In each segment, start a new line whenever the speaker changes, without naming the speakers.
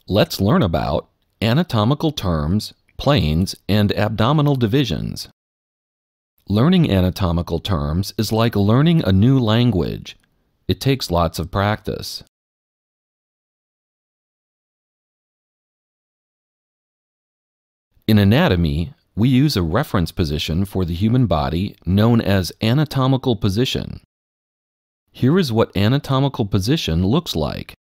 Let's learn about anatomical terms, planes, and abdominal divisions. Learning anatomical terms is like learning a new language. It takes lots of practice. In anatomy, we use a reference position for the human body known as anatomical position. Here is what anatomical position looks like.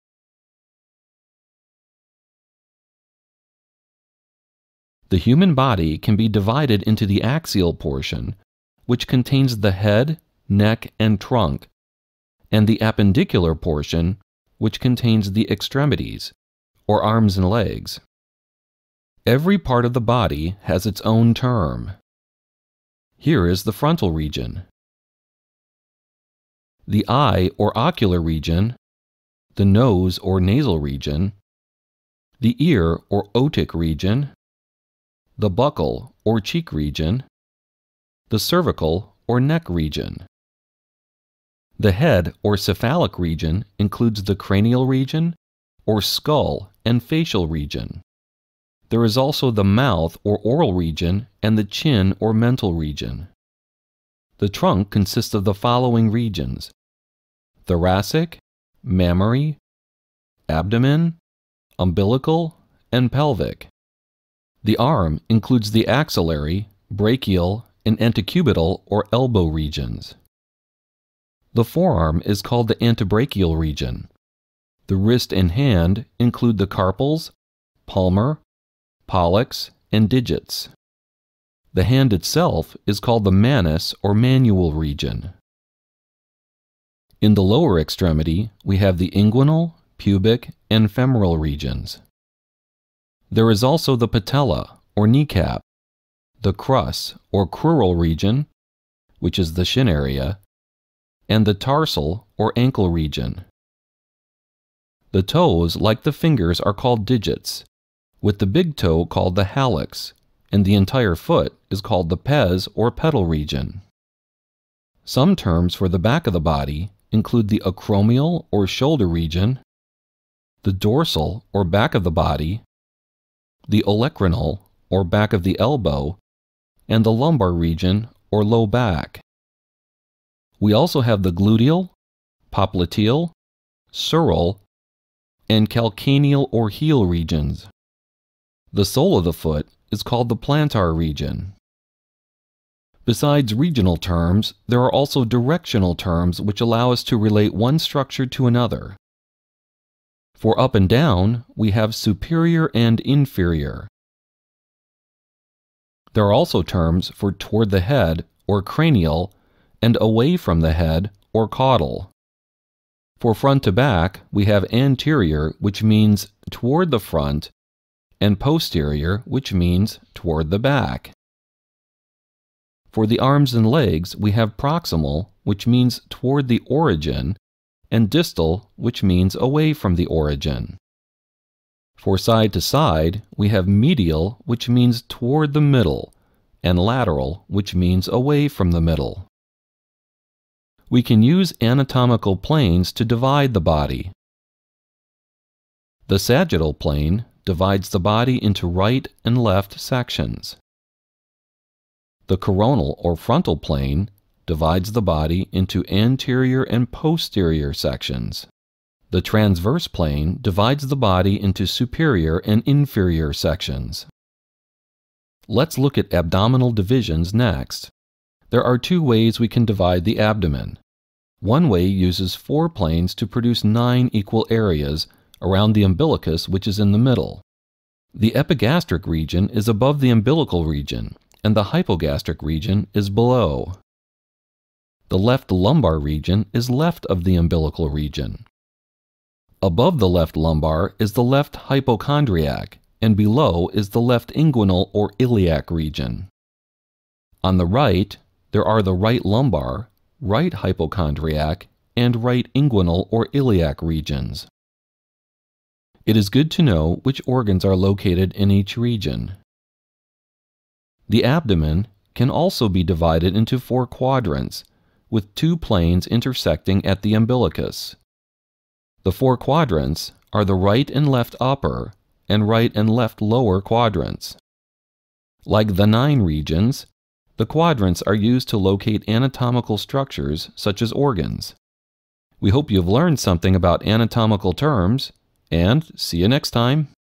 The human body can be divided into the axial portion, which contains the head, neck, and trunk, and the appendicular portion, which contains the extremities, or arms and legs. Every part of the body has its own term. Here is the frontal region, the eye or ocular region, the nose or nasal region, the ear or otic region, the buccal or cheek region, the cervical or neck region. The head or cephalic region includes the cranial region or skull and facial region. There is also the mouth or oral region and the chin or mental region. The trunk consists of the following regions: thoracic, mammary, abdomen, umbilical, and pelvic. The arm includes the axillary, brachial, and antecubital or elbow regions. The forearm is called the antebrachial region. The wrist and hand include the carpals, palmar, pollex, and digits. The hand itself is called the manus or manual region. In the lower extremity, we have the inguinal, pubic, and femoral regions. There is also the patella or kneecap, the crus or crural region, which is the shin area, and the tarsal or ankle region. The toes, like the fingers, are called digits, with the big toe called the hallux, and the entire foot is called the pes or pedal region. Some terms for the back of the body include the acromial or shoulder region, the dorsal or back of the body, the olecramal or back of the elbow, and the lumbar region or low back. We also have the gluteal, popliteal, sural, and calcaneal or heel regions. The sole of the foot is called the plantar region. Besides regional terms, there are also directional terms which allow us to relate one structure to another. For up and down, we have superior and inferior. There are also terms for toward the head or cranial and away from the head or caudal. For front to back, we have anterior, which means toward the front, and posterior, which means toward the back. For the arms and legs, we have proximal, which means toward the origin, and distal, which means away from the origin. For side to side, we have medial, which means toward the middle, and lateral, which means away from the middle. We can use anatomical planes to divide the body. The sagittal plane divides the body into right and left sections. The coronal or frontal plane divides the body into anterior and posterior sections. The transverse plane divides the body into superior and inferior sections. Let's look at abdominal divisions next. There are two ways we can divide the abdomen. One way uses 4 planes to produce 9 equal areas around the umbilicus, which is in the middle. The epigastric region is above the umbilical region, and the hypogastric region is below. The left lumbar region is left of the umbilical region. Above the left lumbar is the left hypochondriac, and below is the left inguinal or iliac region. On the right, there are the right lumbar, right hypochondriac, and right inguinal or iliac regions. It is good to know which organs are located in each region. The abdomen can also be divided into 4 quadrants, with 2 planes intersecting at the umbilicus. The 4 quadrants are the right and left upper and right and left lower quadrants. Like the 9 regions, the quadrants are used to locate anatomical structures such as organs. We hope you've learned something about anatomical terms, and see you next time.